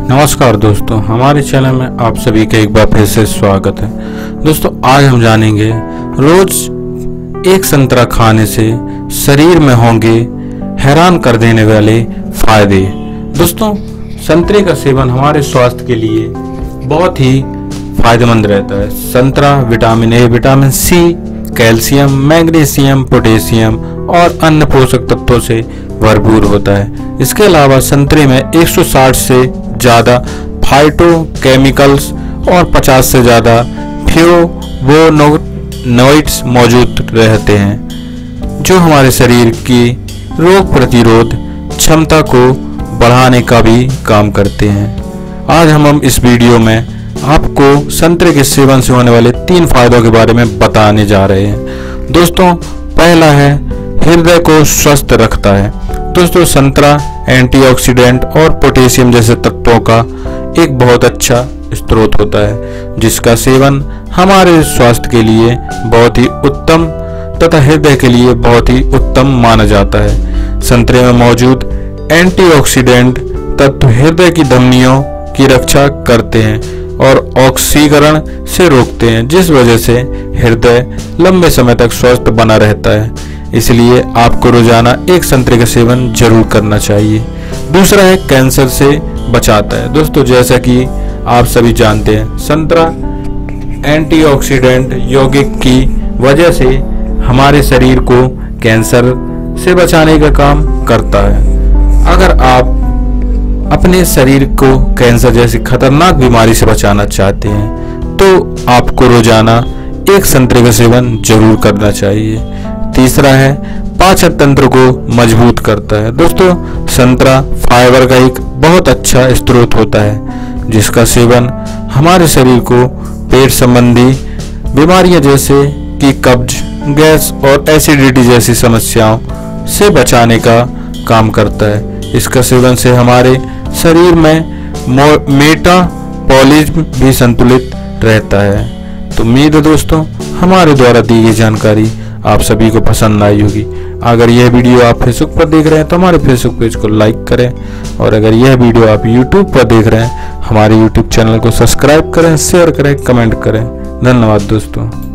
नमस्कार दोस्तों, हमारे चैनल में आप सभी का एक बार फिर से स्वागत है। दोस्तों, आज हम जानेंगे रोज एक संतरा खाने से शरीर में होंगे हैरान कर देने वाले फायदे। दोस्तों, संतरे का सेवन हमारे स्वास्थ्य के लिए बहुत ही फायदेमंद रहता है। संतरा vitamin A, vitamin C, calcium, magnesium, potassium और अन्य पोषक तत्वों से भरपूर होता है। इसके अलावा संतरे में 160 से ज़्यादा फाइटोकेमिकल्स और 50 से ज़्यादा फ्लेवोनोइड्स मौजूद रहते हैं, जो हमारे शरीर की रोग प्रतिरोध क्षमता को बढ़ाने का भी काम करते हैं। आज हम इस वीडियो में आपको संतरे के सेवन से होने वाले 3 फायदों के बारे में बताने जा रहे हैं। दोस्तों, पहला है हृदय को स्वस्थ रखता है। दोस्तों, संतरा एंटीऑक्सीडेंट और पोटेशियम जैसे तत्वों का एक बहुत अच्छा स्रोत होता है, जिसका सेवन हमारे स्वास्थ्य के लिए बहुत ही उत्तम तथा हृदय के लिए बहुत ही उत्तम माना जाता है। संतरे में मौजूद एंटीऑक्सीडेंट तत्व हृदय की धमनियों की रक्षा करते हैं और ऑक्सीकरण से रोकते हैं, जिस वजह से हृदय लंबे समय तक स्वस्थ बना रहता है। इसलिए आपको रोजाना एक संतरे का सेवन जरूर करना चाहिए। दूसरा है कैंसर से बचाता है। दोस्तों, जैसा कि आप सभी जानते हैं, संतरा एंटीऑक्सीडेंट यौगिक की वजह से हमारे शरीर को कैंसर से बचाने का काम करता है। अगर आप अपने शरीर को कैंसर जैसी खतरनाक बीमारी से बचाना चाहते हैं तो आपको रोजाना एक संतरे का सेवन जरूर करना चाहिए। तीसरा है पाचन तंत्र को मजबूत करता है। दोस्तों, संतरा फाइबर का एक बहुत अच्छा स्रोत होता है, जिसका सेवन हमारे शरीर को पेट संबंधी बीमारियां जैसे कि कब्ज, गैस और एसिडिटी जैसी समस्याओं से बचाने का काम करता है। इसका सेवन से हमारे शरीर में मेटाबॉलिज्म भी संतुलित रहता है। तो उम्मीद है दोस्तों, हमारे द्वारा दी गई जानकारी आप सभी को पसंद आई होगी। अगर यह वीडियो आप फेसबुक पर देख रहे हैं तो हमारे फेसबुक पेज को लाइक करें, और अगर यह वीडियो आप यूट्यूब पर देख रहे हैं हमारे यूट्यूब चैनल को सब्सक्राइब करें, शेयर करें, कमेंट करें। धन्यवाद दोस्तों।